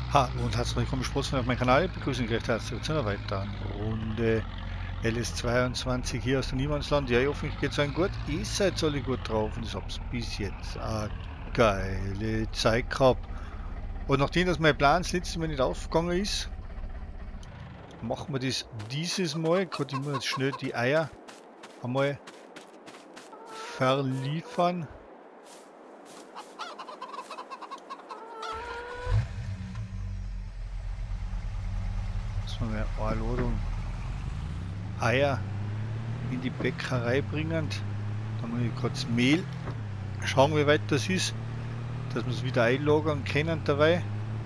Ha, und herzlich willkommen Sportsmann auf meinem Kanal. Ich begrüße euch recht herzlich zu einer weiteren Runde LS22 hier aus dem Niemandsland. Ja, ich hoffe, euch geht es allen gut. Ihr seid alle gut drauf und ich hab's bis jetzt eine geile Zeit gehabt. Und nachdem das mein Plan das letzte Mal nicht aufgegangen ist, machen wir das dieses Mal. Gerade ich muss jetzt schnell die Eier einmal verliefern. Dass wir mal eine Ladung Eier in die Bäckerei bringen. Dann muss ich kurz Mehl schauen, wie weit das ist, dass wir es wieder einlagern können dabei.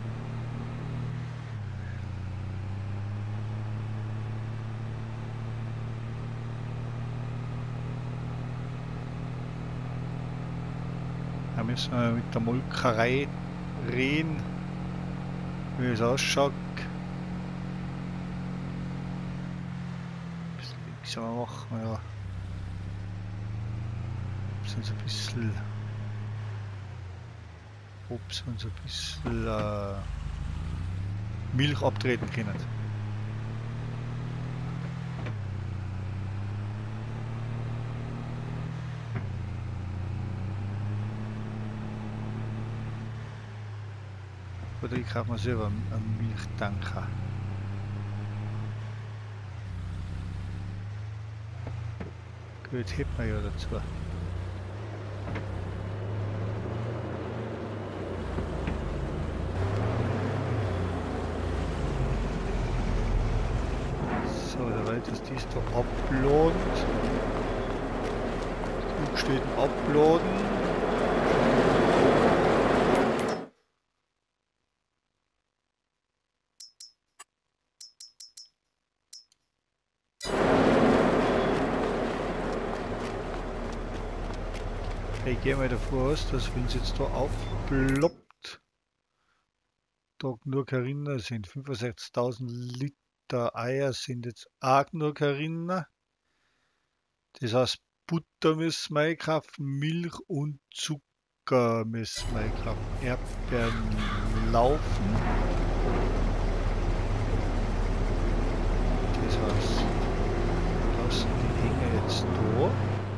Da müssen wir mit der Molkerei reden, wie es ausschaut. Ein bisschen langsamer machen, ja. Sind so ein bisschen, ob sie uns ein bisschen Milch abtreten können. Oder ich kaufe mir selber einen Milchtanker. Gut, hebt man ja dazu. So, der Welt ist dies da uploaden. Genug steht uploaden. Ich gehe mal davor aus, dass wenn es jetzt da aufploppt, da nur Carina sind. 65.000 Liter Eier sind jetzt auch nur Carina. Das heißt, Butter müssen wir einkaufen, Milch und Zucker müssen wir einkaufen. Erdbeeren laufen. Das heißt, wir lassen die Hänge jetzt da.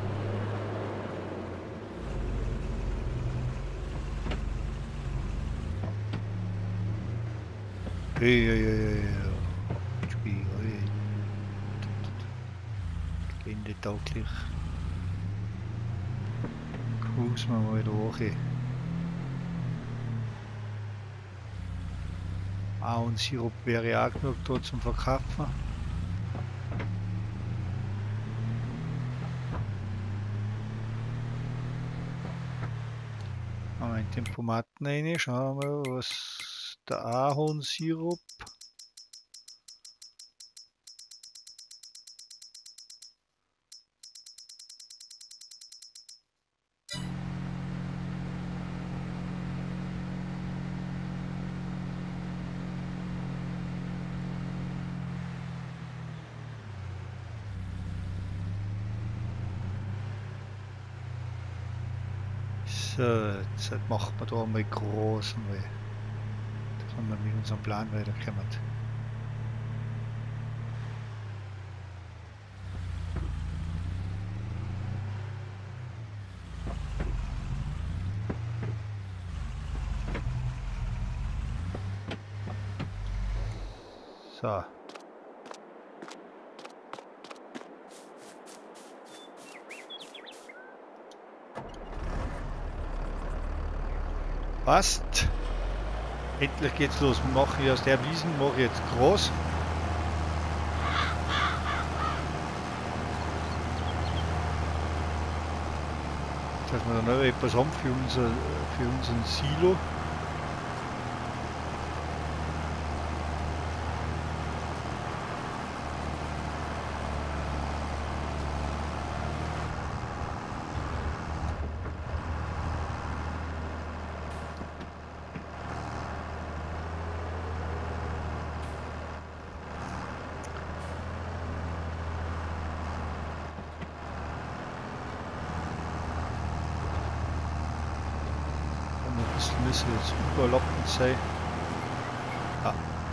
Ende tauglich. Cruisen wir mal da hoch. Ahornsirup wäre auch genug da zum Verkaufen. Machen wir in den Tempomaten rein, schauen wir mal, was der Ahornsirup. So, jetzt machen wir da mal groß, dass wir mit unserem Plan weiterkommen. So. Passt. Endlich geht's los. Wir machen hier aus der Wiesen, mache ich jetzt groß. Dass wir dann auch etwas haben für unseren Silo. Müssen jetzt überlappend sein. Ah.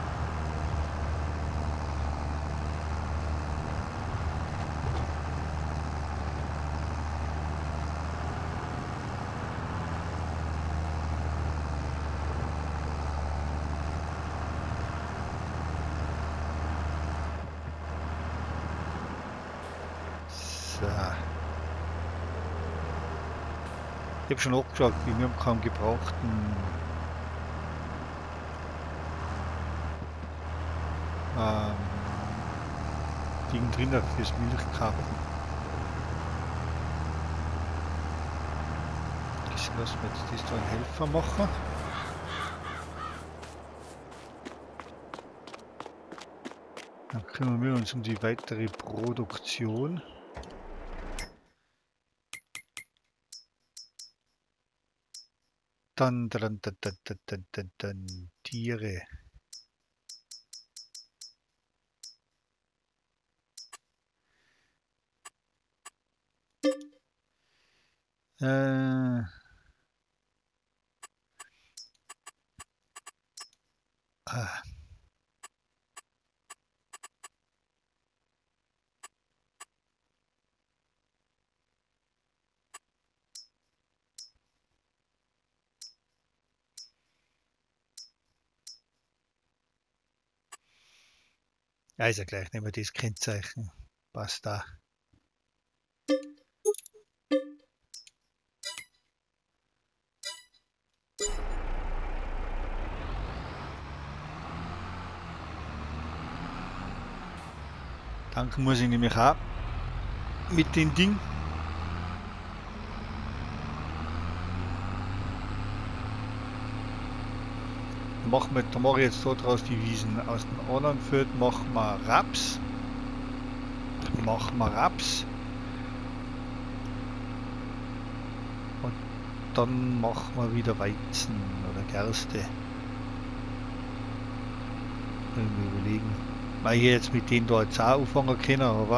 So. Ich habe schon abgeschaut, wie wir haben keinen gebrauchten Ding drin fürs Milchkarten. Das lassen wir jetzt das da einen Helfer machen. Dann kümmern wir uns um die weitere Produktion. Dann Tiere. Ja, ist ja gleich, nehmen wir das Kennzeichen. Passt da. Tanken muss ich nämlich auch mit dem Ding. Da mache ich jetzt so draus die Wiesen. Aus dem anderen Feld machen wir Raps. Und dann machen wir wieder Weizen oder Gerste. Mal überlegen. Weil ich jetzt mit denen da jetzt auch anfangen können, aber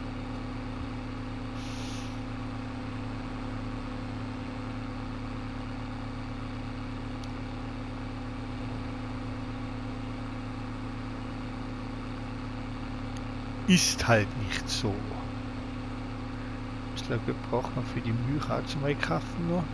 ist halt nicht so. Ich glaube, wir brauchen für die Milch auch zum Einkaufen noch.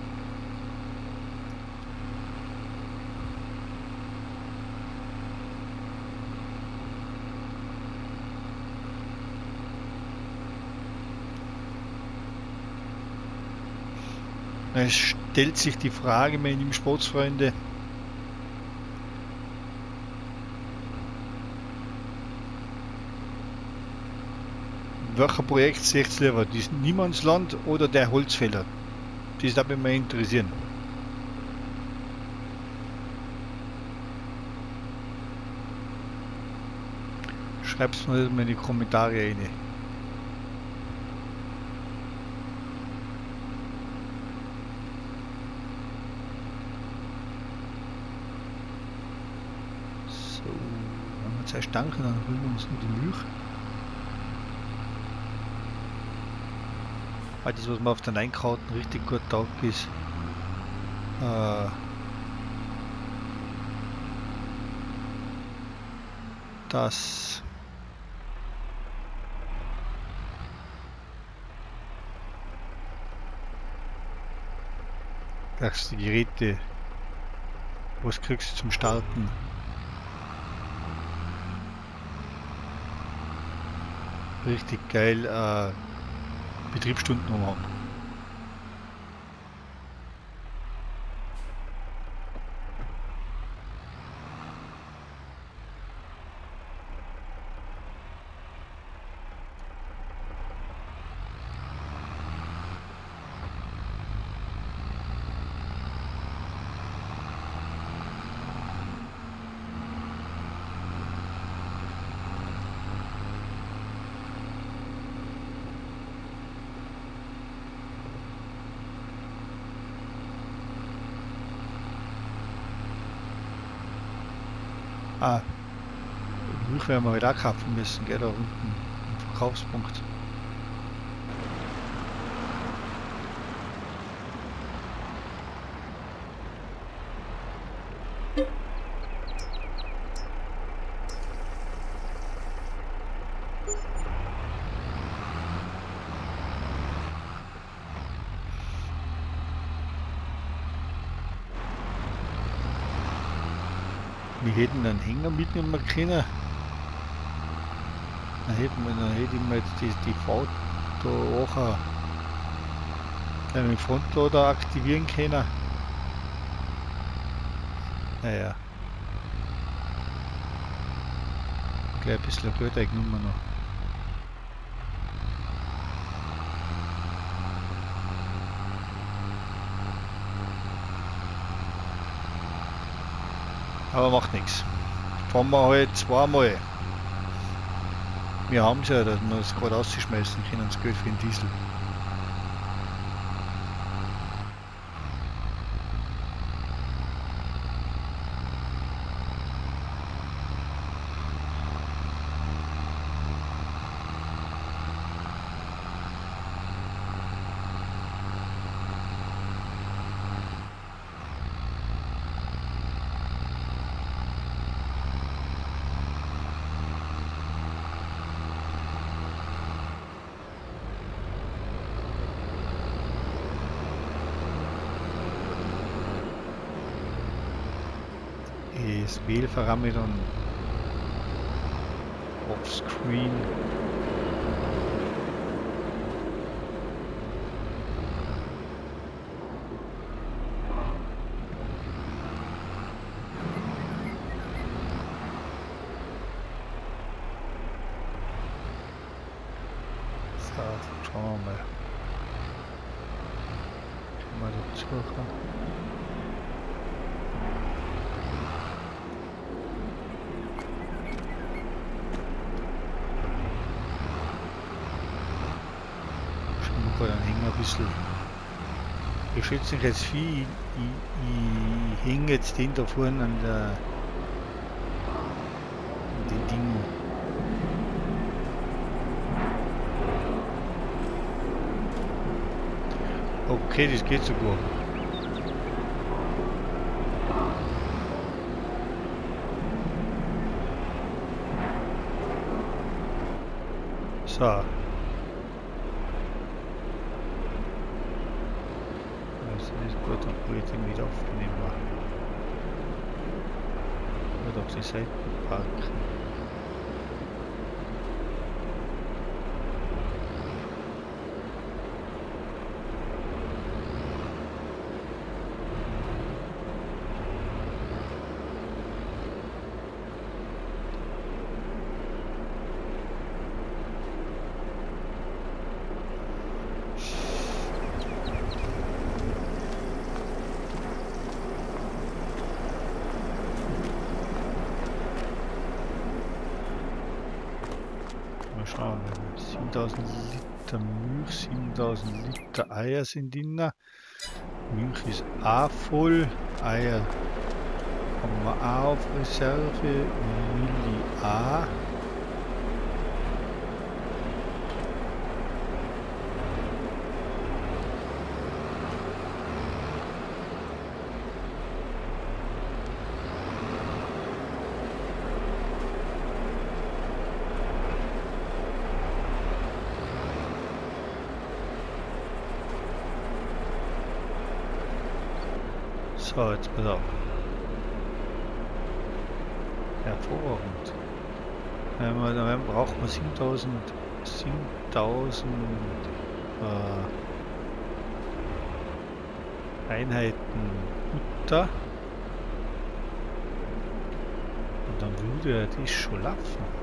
Es stellt sich die Frage, meine lieben Sportsfreunde, welcher Projekt seht ihr lieber? Das Niemandsland oder der Holzfäller? Das würde mich mal interessieren. Schreibt es mal in die Kommentare rein. So, wenn wir 2 Stanken, dann holen wir uns nur die Milch. Weil das, was man auf den Einkarten richtig gut taugt ist, dass die Geräte, was kriegst du zum Starten, richtig geil Betriebsstunden haben. Milch werden wir halt auch kaufen müssen, gell, da unten im Verkaufspunkt. Wir hätten einen Hänger mitnehmen können. Dann hätte ich mir jetzt die Fahrt da auch einen Frontlader aktivieren können. Naja. Gleich ein bisschen Geld eingenommen noch. Aber macht nichts. Fahren wir halt zweimal. Wir haben es ja, dass wir es gerade rausschmeißen können, das Geld für den Diesel. Das Wählparameter offscreen. So, schauen wir mal. Können wir da suchen. Dann hängen ein bisschen. Ich schätze nicht jetzt viel. Ich hänge jetzt den da vorne an den Ding. Okay, das geht sogar. So. Gut, dann probiere ich den wieder aufnehmen. Oder auf die Seite parken. Schauen wir mal. 7000 Liter Milch, 7000 Liter Eier sind drin. Milch ist auch voll. Eier haben wir auch auf Reserve. Milli auch. So, jetzt pass auf. Hervorragend. Dann braucht man 7000 Einheiten Butter. Und dann würde ja das schon laufen.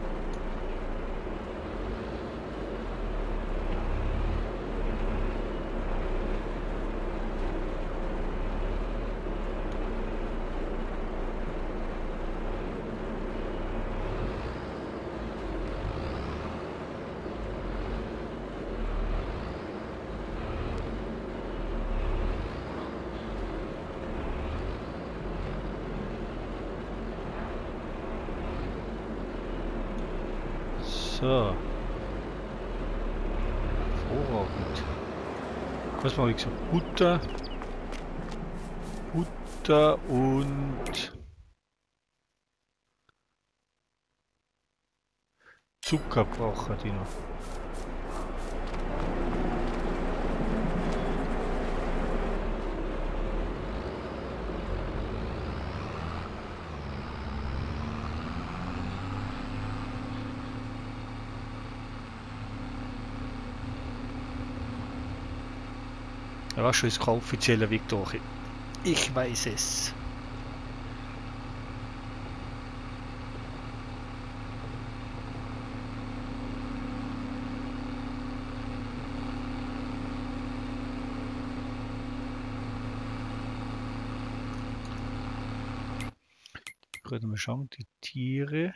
So. Hervorragend. Was mache ich gesagt? Butter und Zucker brauchen die noch. Ja, schon ist kein offizieller Weg durch. Ich weiß es. Gerade mal schauen, die Tiere.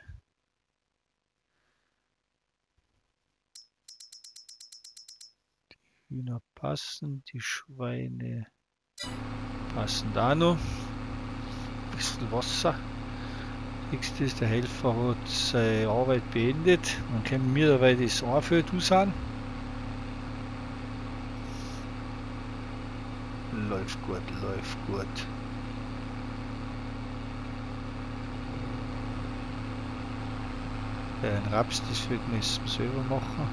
Die Hühner passen, die Schweine passen da noch. Ein bisschen Wasser. Nächstes ist, der Helfer hat seine Arbeit beendet. Dann können wir dabei das Anfeld sein. Läuft gut, läuft gut. Ein Raps, das wird man selber machen.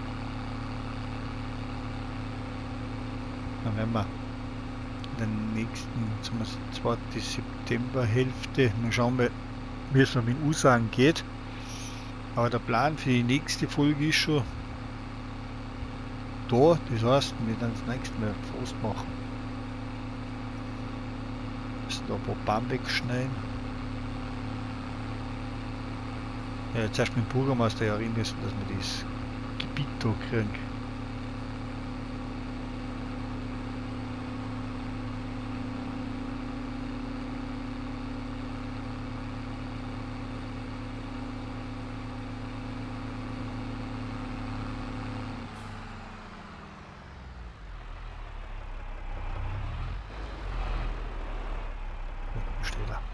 Dann werden wir in der nächsten, zweite Septemberhälfte, mal schauen, wie es noch mit Usagen geht. Aber der Plan für die nächste Folge ist schon da. Das heißt, wir werden das nächste Mal Forst machen. Müssen da ein paar Bäume wegschneiden. Ja, jetzt erst mit dem Bürgermeister ja reden müssen, dass wir das Gebiet da kriegen. Steht da.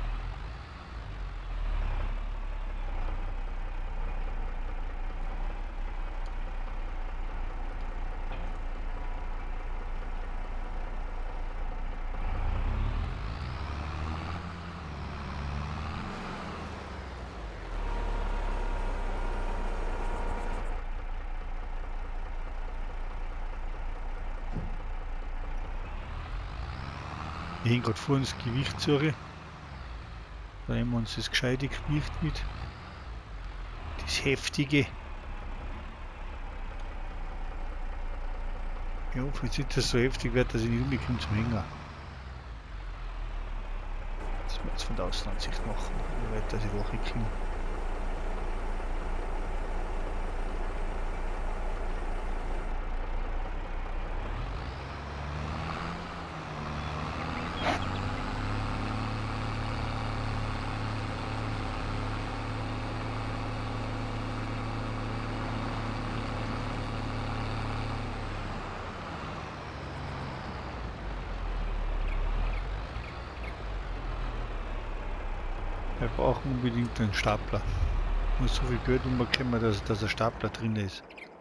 Wir haben gerade vor uns das Gewicht suchen. Da nehmen wir uns das gescheite Gewicht mit. Das heftige. Ich hoffe jetzt nicht, dass es so heftig wird, dass ich nicht umbekomme zum Hänger. Das wir jetzt von der Außenansicht machen. Ich weiß, dass ich hochkomme. Wir brauchen unbedingt einen Stapler. Muss so viel Geld umbekommen, dass ein Stapler drin ist.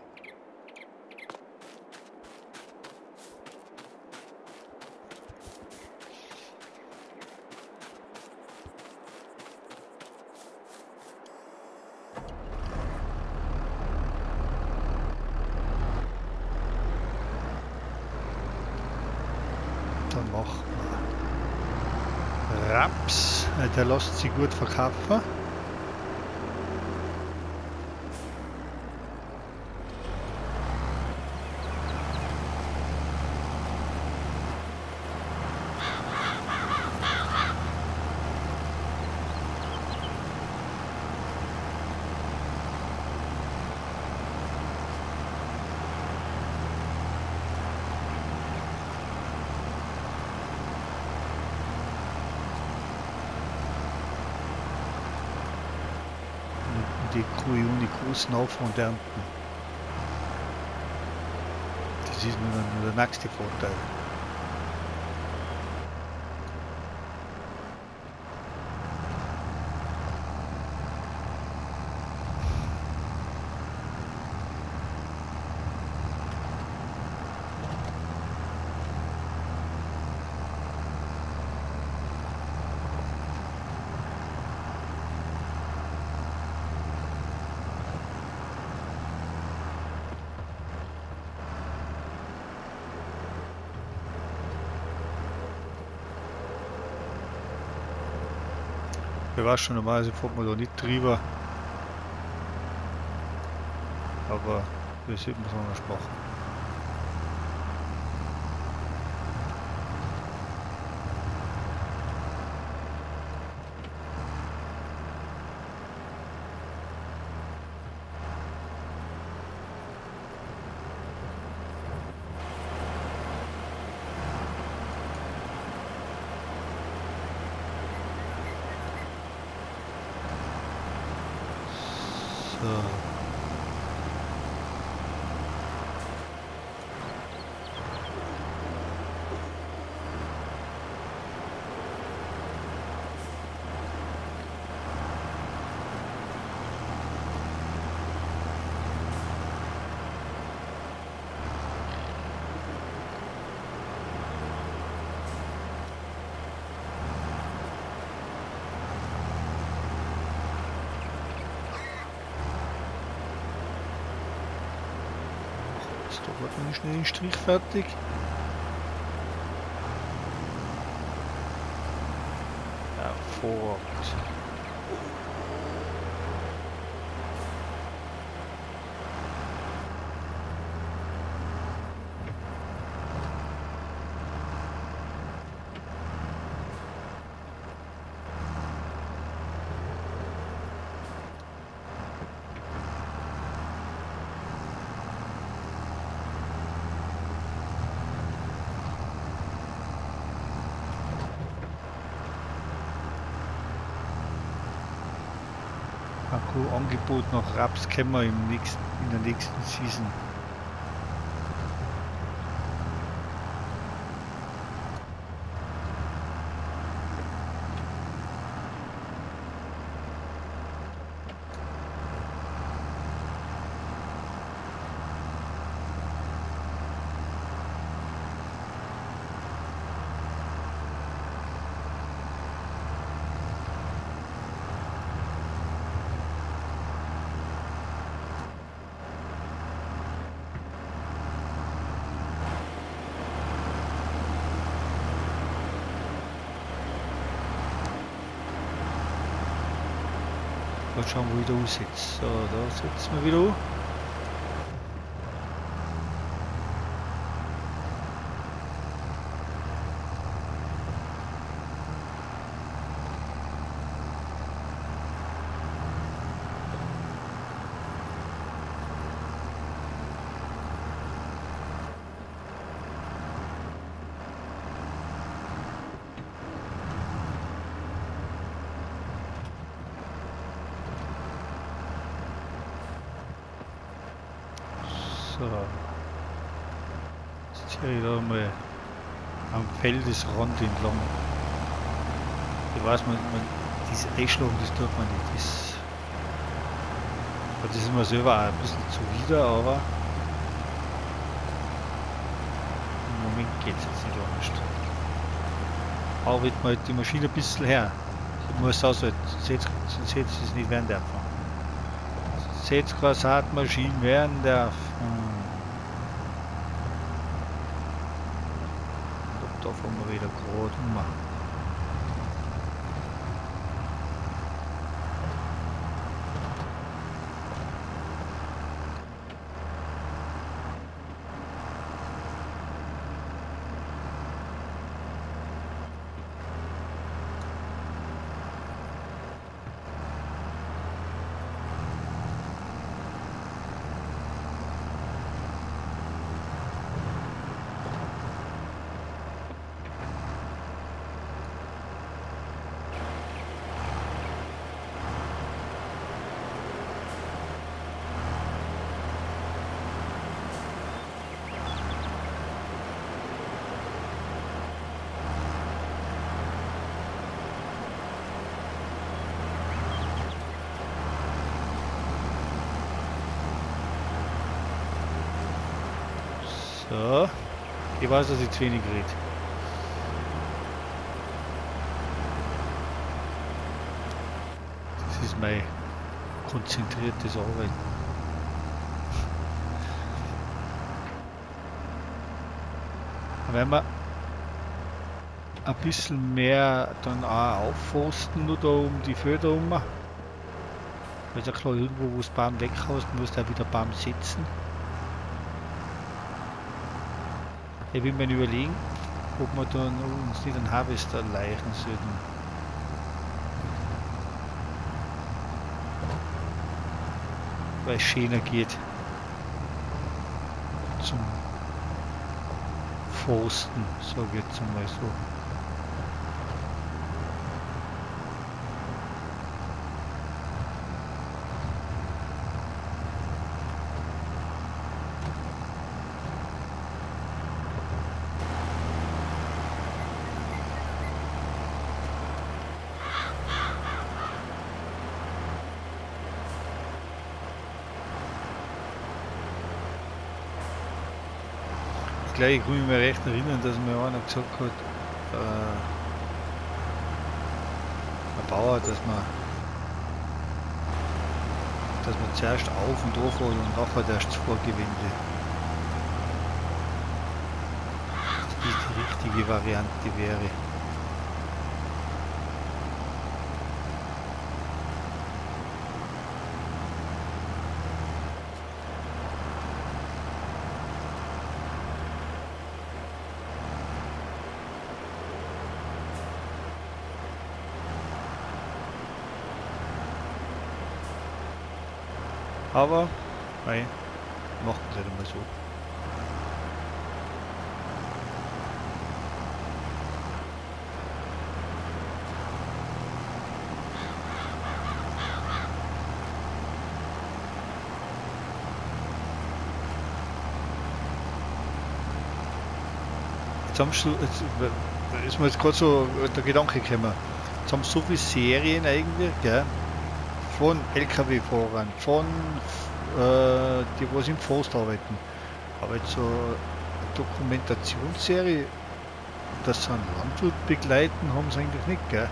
Dann machen wir Raps, der lässt sich gut verkaufen. Die Kuhjungen, die großen Aufwand und ernten. Das ist nur der nächste Vorteil. Ich weiß schon, normalerweise fährt man da nicht drüber. Aber wir sollten es anders machen. So. Da wird man schnell den Strich fertig. Hervorragend. Akku-Angebot nach Raps kennen wir in der nächsten Season. Mal schauen, wo ich da aussitze. So, da sitzen wir wieder an. So, jetzt hier da mal am Feldesrand entlang. Ich weiß, diese Einschlagen, das tut man nicht. Das ist mir selber auch ein bisschen zuwider, aber im Moment geht es jetzt nicht anders. Arbeitet man halt die Maschine ein bisschen her. Ich muss aushalten, sonst hätte es nicht werden dürfen. Jetzt keine Saatmaschine werden darf. Da fahren wir wieder gerade um. So, ich weiß, dass ich zu wenig rede. Das ist mein konzentriertes Arbeiten. Wenn wir ein bisschen mehr dann auch aufforsten nur da um die Felder rum, weil ja klar, irgendwo wo das Baum weghaust, muss da wieder Baum sitzen. Ich will mir überlegen, ob wir da uns nicht einen Harvester leichen sollten. Weil es schöner geht zum Forsten, sage ich jetzt einmal so. gleich, ich kann mich mir recht erinnern, dass mir einer gesagt hat, ein Bauer, dass man zuerst auf und auf holt und nachher erst das Vorgewinde. Dass das die richtige Variante wäre. Aber, nein, macht es halt immer so. Jetzt ist mir jetzt gerade so der Gedanke gekommen. Jetzt haben so viele Serien eigentlich, gell? Von LKW-Fahrern, von die was im Forst arbeiten. Aber jetzt so eine Dokumentationsserie, dass sie einen Landwirt begleiten, haben sie eigentlich nicht, gell?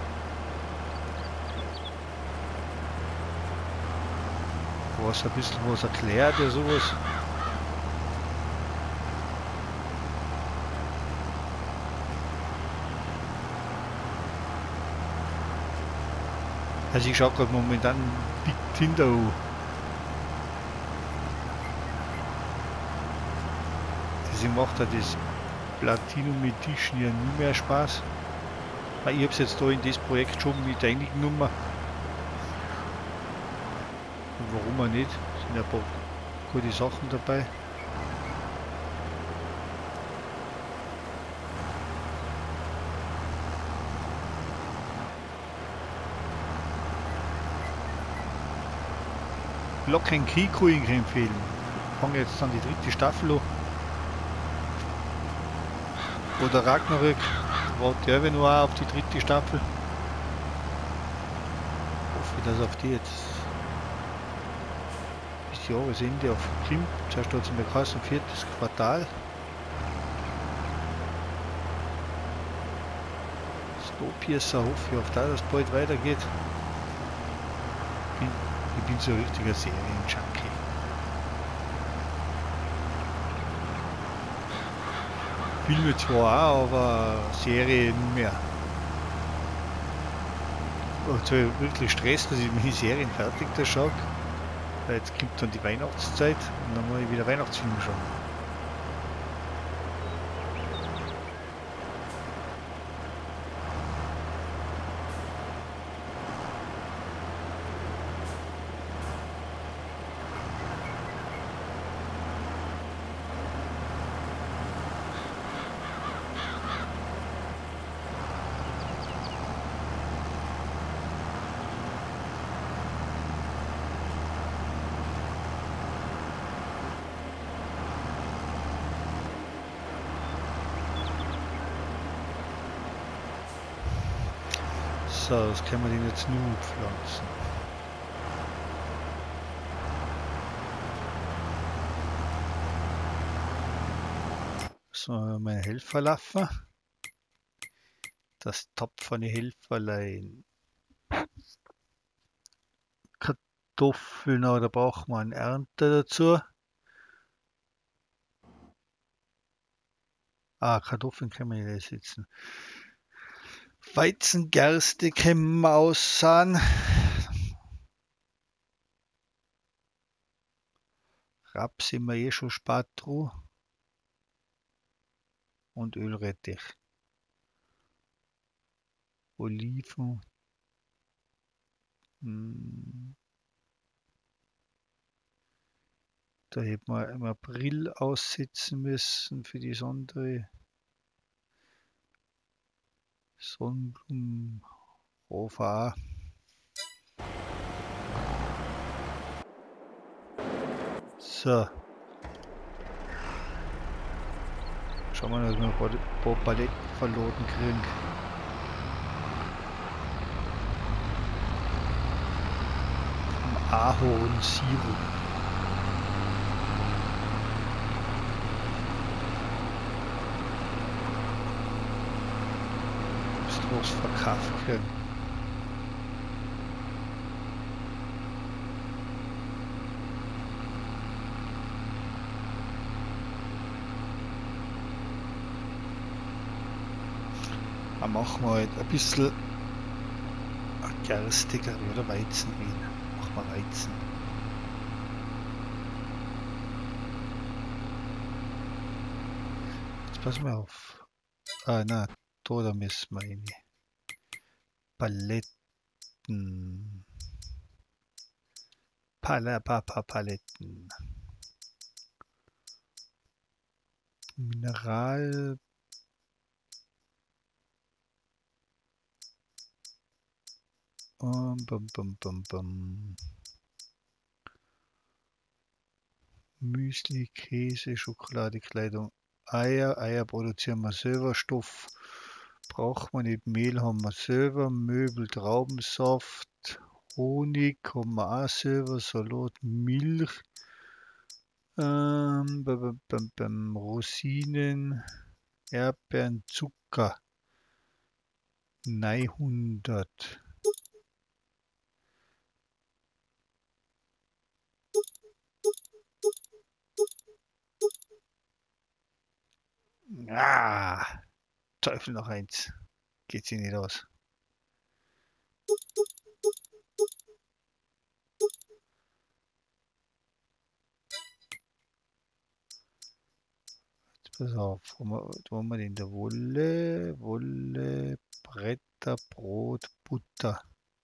Was ein bisschen was erklärt oder sowas. Also ich schaue gerade momentan Big Tinder an. Das macht ja das Platinum Edition ja nie mehr Spaß. Ich habe es jetzt da in das Projekt schon mit eingenommen. Und warum auch nicht? Es sind ein paar gute Sachen dabei. Lock and Key kann ich empfehlen. Ich fange jetzt dann die 3. Staffel an. Oder Ragnarök, warte ja nur auch auf die 3. Staffel. Ich hoffe, dass auf die jetzt bis Jahresende auf Krim. Zuerst hat es mir geheißen, 4. Quartal. Snowpiercer hoffe ich auf das, dass es bald weitergeht. Ich bin so ein richtiger Serien-Junkie. Filme zwar auch, aber Serie nicht mehr. Und so wirklich Stress, dass ich meine Serien fertig da schaue. Weil jetzt kommt dann die Weihnachtszeit und dann muss ich wieder Weihnachtsfilme schauen. So, das können wir den jetzt nur pflanzen. So, mein Helferlaffer. Das tapferne Helferlein. Kartoffeln, da braucht man einen Ernter dazu. Ah, Kartoffeln können wir hier sitzen. Weizen, Gerste können wir aussahen. Raps sind wir eh schon spät dran. Und Ölrettich. Oliven. Da hätten wir im April aussitzen müssen für die Sonde. Sonnenblumen, Rofa. So. Schauen wir mal, dass wir ein paar Paletten verloren kriegen. Ahornsirup. was verkaufen können. Dann machen wir halt ein bisschen gerstiger oder Weizenwein. Machen wir Weizen. Jetzt passen wir auf. Ah, na, da müssen wir rein. Paletten. Paletten. Mineral. Müsli, Käse, Schokolade, Kleidung, Eier. Eier produzieren wir selber. Stoff braucht man nicht. Mehl haben wir selber. Möbel, Traubensaft, Honig haben wir auch selber. Salat, Milch. Rosinen, Erdbeeren, Zucker. 900. Ah, Teufel noch eins. Geht sie nicht aus. Jetzt pass auf, wo haben wir denn da? Wolle, Bretter, Brot, Butter.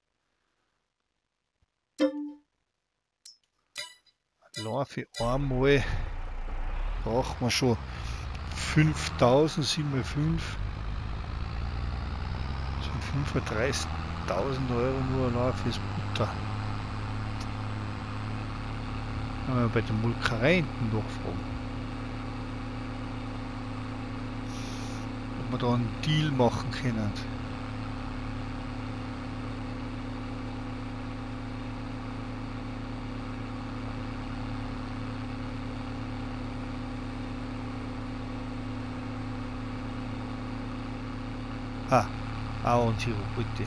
Allein für einmal brauchen wir schon 5000, 7 mal 5. Das sind 35.000 Euro nur allein fürs Butter. Wenn wir bei den Molkereien nachfragen, ob wir da einen Deal machen können. Ah, Ahornsirup, bitte.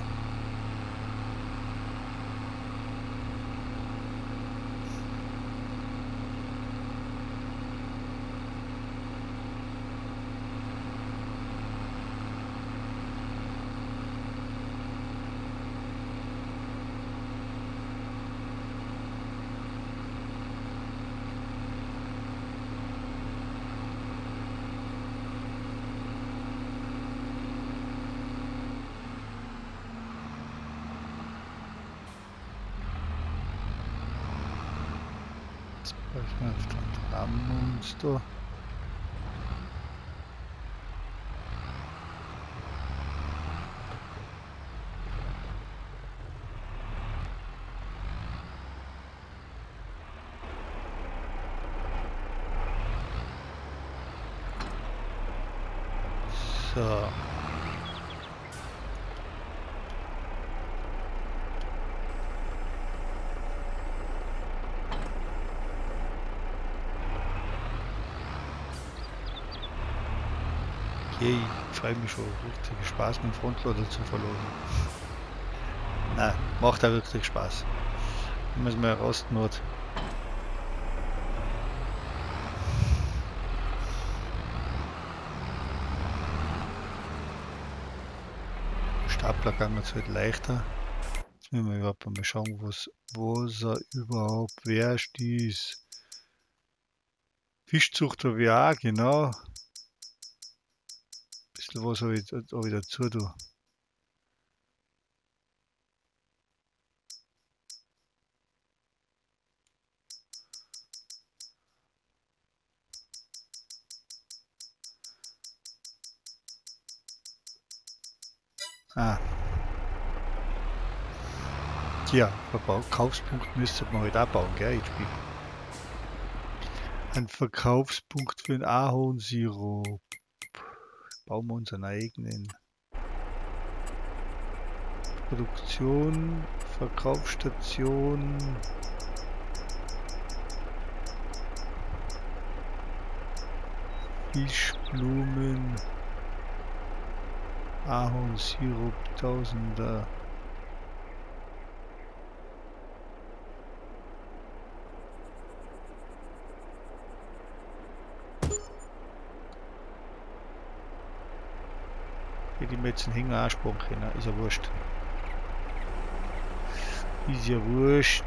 Auf den Trammonster. So. Ich freue mich schon richtig Spaß mit dem Frontlader zu verlosen. Nein, macht auch wirklich Spaß. Wenn man es mal rasten hat. Stapler kann man halt leichter. Jetzt müssen wir überhaupt mal schauen, was er überhaupt wert ist. Fischzucht habe ich auch, genau. Was habe ich dazu tun? Ah. Ja, Verkaufspunkt müsste man halt auch bauen, gell, ich spiele. Ein Verkaufspunkt für den Ahornsirup. Bauen wir unseren eigenen. Produktion, Verkaufsstation. Fischblumen. Ahornsirup, Tausender. Die mir jetzt einen Hänger ansparen können, ist ja wurscht. Ist ja wurscht.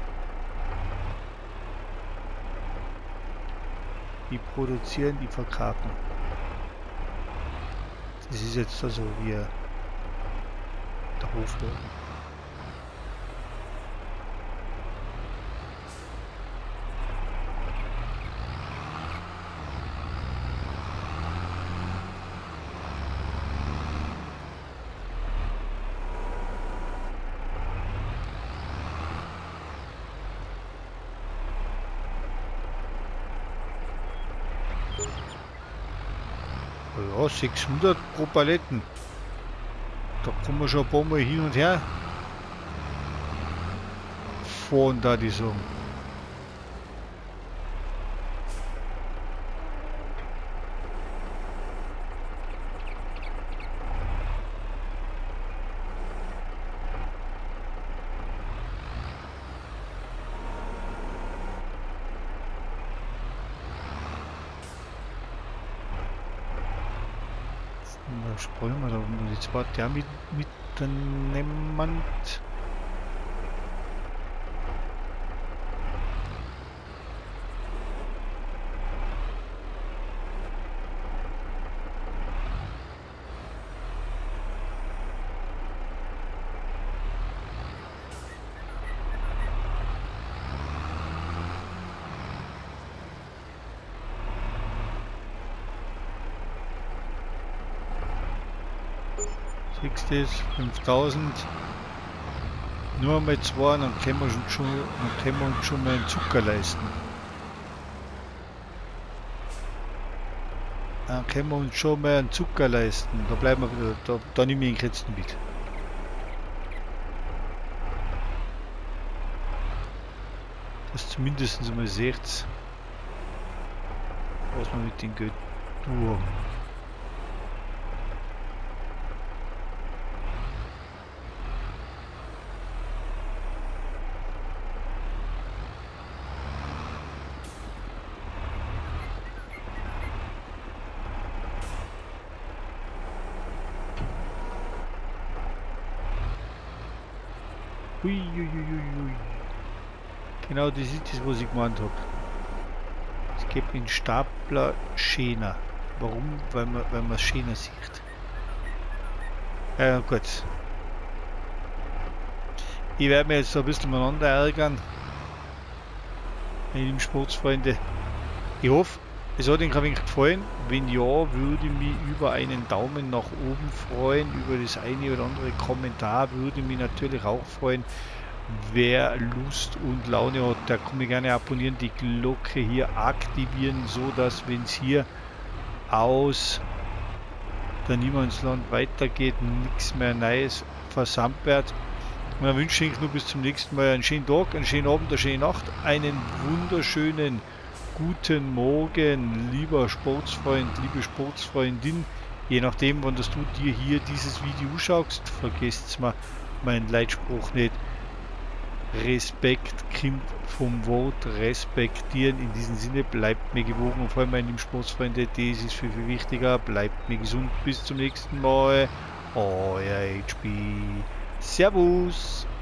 Die produzieren, die verkaufen. Das ist jetzt so wie der Hofladen. Ja, 600 pro Paletten. Da kommen wir schon ein paar Mal hin und her fahren, da die sagen. Da springen wir da unten. Jetzt war der mitnehmen. 60, 5000. Nur mal zwei, dann können wir uns schon mal einen Zucker leisten. Dann können wir uns schon mal einen Zucker leisten. Da bleiben wir wieder, da nehme ich den Kretzen mit. Das zumindest mal seht, was wir mit den Geld tun. Uiuiuiui. Genau das ist das, was ich gemeint habe. Es gibt einen Stapler schöner. Warum? Weil man es schöner sieht. Ja gut. Ich werde mich jetzt so ein bisschen miteinander ärgern. Meine lieben Sportsfreunde. Ich hoffe, es hat Ihnen ein wenig gefallen. Wenn ja, würde ich mich über einen Daumen nach oben freuen. Über das eine oder andere Kommentar würde mich natürlich auch freuen. Wer Lust und Laune hat, der kann mich gerne abonnieren, die Glocke hier aktivieren, so dass, wenn es hier aus der Niemandsland weitergeht, nichts mehr Neues versandt wird. Und dann wünsche ich nur bis zum nächsten Mal einen schönen Tag, einen schönen Abend, eine schöne Nacht, einen wunderschönen guten Morgen, lieber Sportsfreund, liebe Sportsfreundin. Je nachdem, wann das du dir hier dieses Video schaust, vergesst mal meinen Leitspruch nicht. Respekt kommt vom Wort respektieren. In diesem Sinne, bleibt mir gewogen und vor allem, meine lieben Sportsfreunde, das ist viel wichtiger. Bleibt mir gesund. Bis zum nächsten Mal. Euer HB. Servus.